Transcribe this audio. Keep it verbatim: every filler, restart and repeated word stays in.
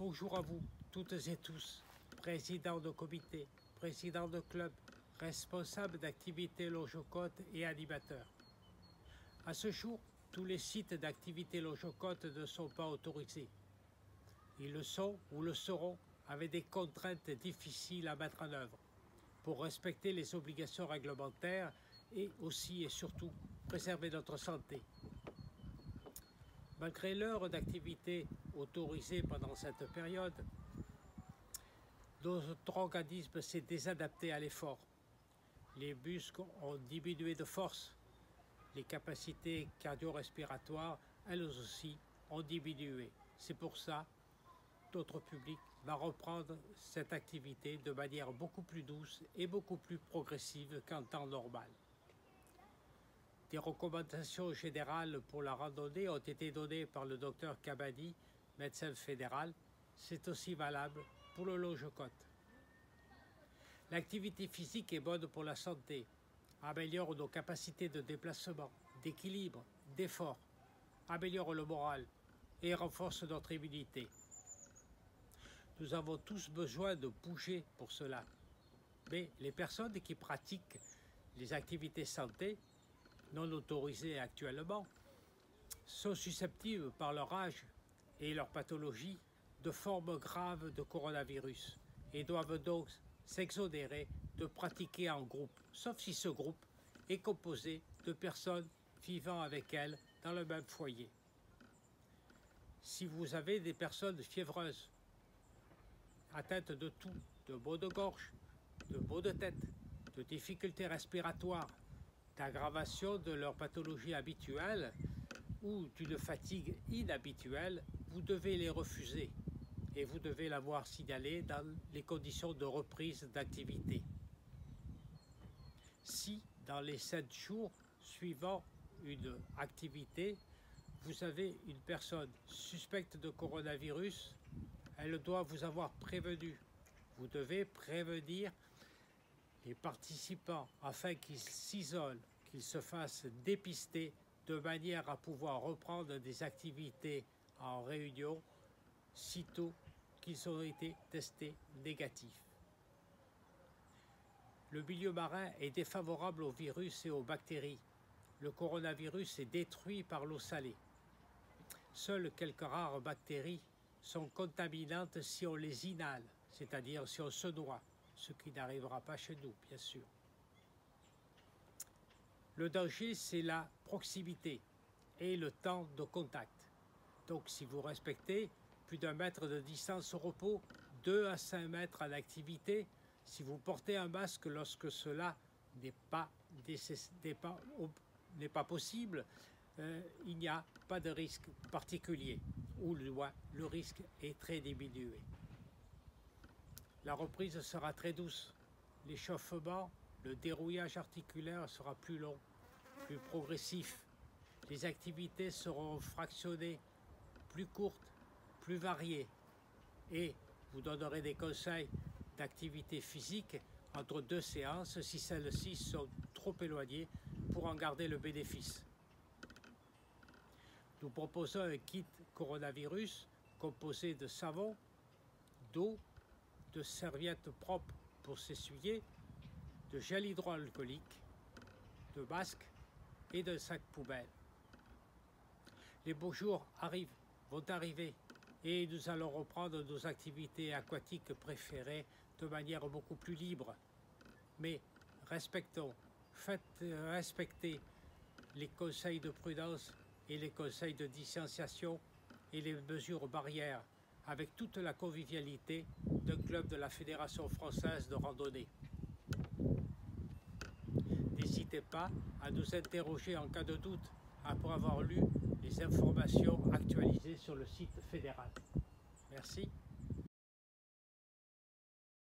Bonjour à vous, toutes et tous, présidents de comité, présidents de club, responsables d'activités Loge-Côte et animateurs. À ce jour, tous les sites d'activités Loge-Côte ne sont pas autorisés. Ils le sont ou le seront avec des contraintes difficiles à mettre en œuvre pour respecter les obligations réglementaires et aussi et surtout préserver notre santé. Malgré l'heure d'activité autorisée pendant cette période, notre organisme s'est désadapté à l'effort. Les muscles ont diminué de force. Les capacités cardio-respiratoires, elles aussi, ont diminué. C'est pour ça que notre public va reprendre cette activité de manière beaucoup plus douce et beaucoup plus progressive qu'en temps normal. Des recommandations générales pour la randonnée ont été données par le docteur Kabadi, médecin fédéral. C'est aussi valable pour le Loge-Côte. L'activité physique est bonne pour la santé, améliore nos capacités de déplacement, d'équilibre, d'effort, améliore le moral et renforce notre immunité. Nous avons tous besoin de bouger pour cela. Mais les personnes qui pratiquent les activités santé non autorisées actuellement sont susceptibles par leur âge et leur pathologie de formes graves de coronavirus et doivent donc s'exonérer de pratiquer en groupe, sauf si ce groupe est composé de personnes vivant avec elles dans le même foyer. Si vous avez des personnes fiévreuses, atteintes de toux, de maux de gorge, de maux de tête, de difficultés respiratoires, d'aggravation de leur pathologie habituelle ou d'une fatigue inhabituelle, vous devez les refuser et vous devez l'avoir signalé dans les conditions de reprise d'activité. Si, dans les sept jours suivant une activité, vous avez une personne suspecte de coronavirus, elle doit vous avoir prévenu. Vous devez prévenir les participants afin qu'ils s'isolent, qu'ils se fassent dépister de manière à pouvoir reprendre des activités en réunion sitôt qu'ils ont été testés négatifs. Le milieu marin est défavorable aux virus et aux bactéries. Le coronavirus est détruit par l'eau salée. Seules quelques rares bactéries sont contaminantes si on les inhale, c'est-à-dire si on se noie, ce qui n'arrivera pas chez nous, bien sûr. Le danger, c'est la proximité et le temps de contact. Donc, si vous respectez plus d'un mètre de distance au repos, deux à cinq mètres en activité, si vous portez un masque lorsque cela n'est pas, n'est pas, n'est pas possible, euh, il n'y a pas de risque particulier, ou le, le risque est très diminué. La reprise sera très douce. L'échauffement, le dérouillage articulaire sera plus long, plus progressif. Les activités seront fractionnées, plus courtes, plus variées. Et vous donnerez des conseils d'activité physique entre deux séances si celles-ci sont trop éloignées pour en garder le bénéfice. Nous proposons un kit coronavirus composé de savon, d'eau, de serviettes propres pour s'essuyer, de gel hydroalcoolique, de masques et de sacs poubelles. Les beaux jours arrivent, vont arriver et nous allons reprendre nos activités aquatiques préférées de manière beaucoup plus libre. Mais respectons, faites respecter les conseils de prudence et les conseils de distanciation et les mesures barrières avec toute la convivialité d'un club de la Fédération française de randonnée. N'hésitez pas à nous interroger en cas de doute après avoir lu les informations actualisées sur le site fédéral. Merci.